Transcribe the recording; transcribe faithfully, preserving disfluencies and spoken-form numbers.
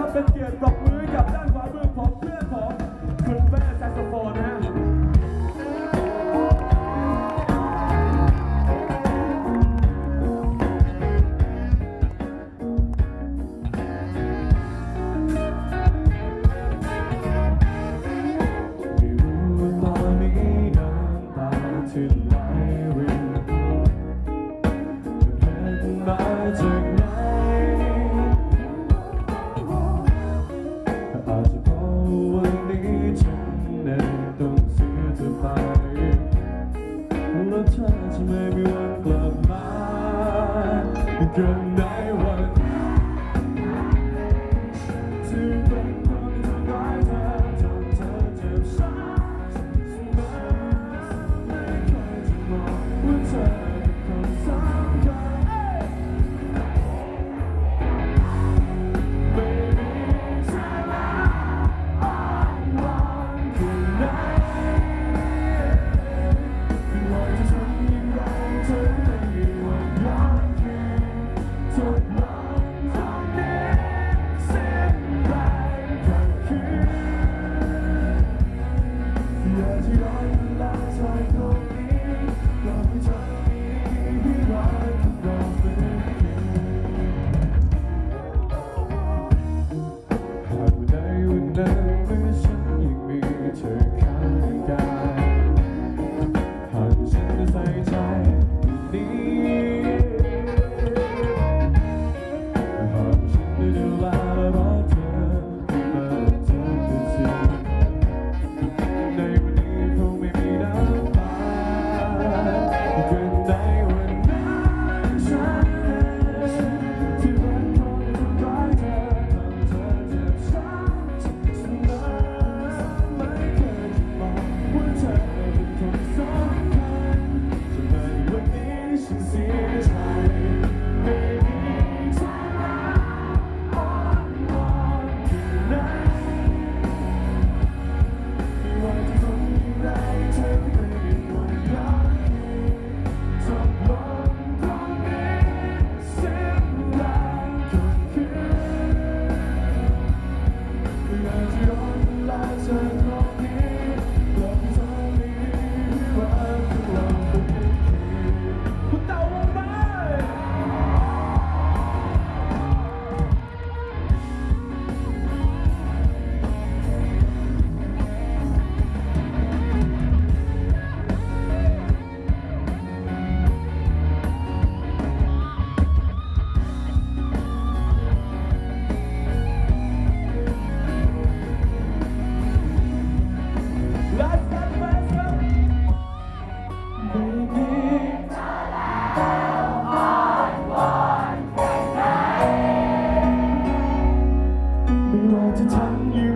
เป็นเกียรติปรบมือกับด้านขวามือผมเพื่อนผมคุณเป้แซกโซโฟนนะที่ไหลรินเห็นมาจากไหนอาจจะเพราะวันนี้ฉันเองต้องเสียเธอไปแล้วเธอจะไม่มีวันกลับมาเกินในวันที่เป็นคนที่ทำร้ายเธอจนเธอเจ็บช้ำเธอเป็นคนสำคัญไม่มีเธอแล้วอ้อนวอนแค่ไหนไม่ว่าจะทำอย่างไรเธอไม่มีวันยอมแพ้ทดลองทำให้สิ้นแรงทั้งคืนอยากจะย้อนเวลาเธอตรงนี้ยอมให้เธอจะทำอยู่